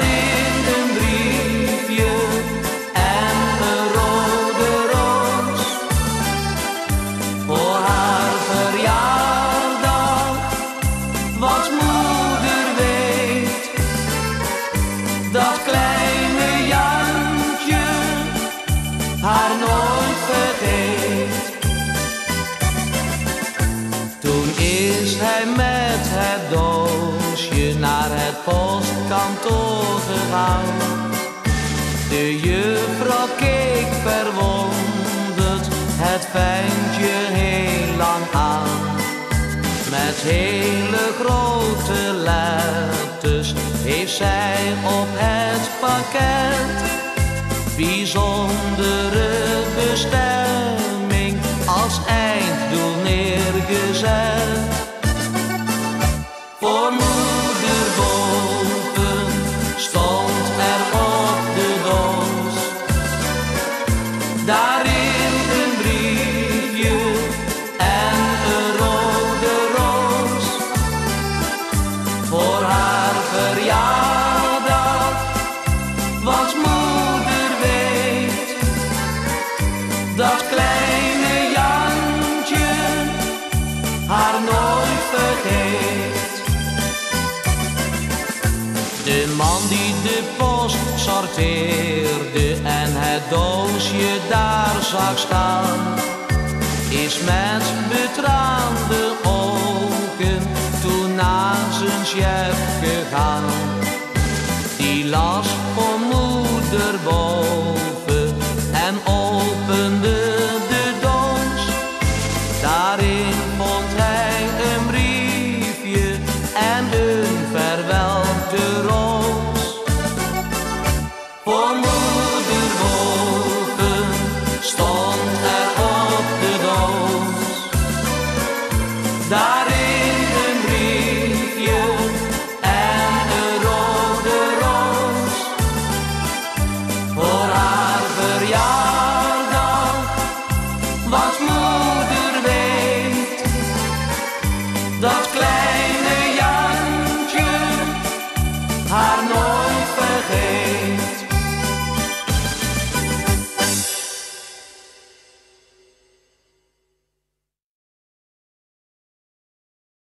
Daarin een briefje en een rode roos voor haar verjaardag. Want moeder weet dat kleine Jantje haar nooit vergeet. Toen is hij met het doosje naar het postkantoor gegaan. De juffrouw keek verwonderd het ventje heel lang aan. Met hele grote letters heeft zij op het pakket bijzondere bestemming als einddoel neergezet. Voor moeder boven stond er op de doos daarin een briefje en een rode roos voor haar verjaardag. Want moeder weet dat kleine Jantje haar nooit vergeet. De man die de post sorteerde en het doosje daar zag staan, is met betraande ogen toen naar zijn chef gegaan. Die las voor moeder boven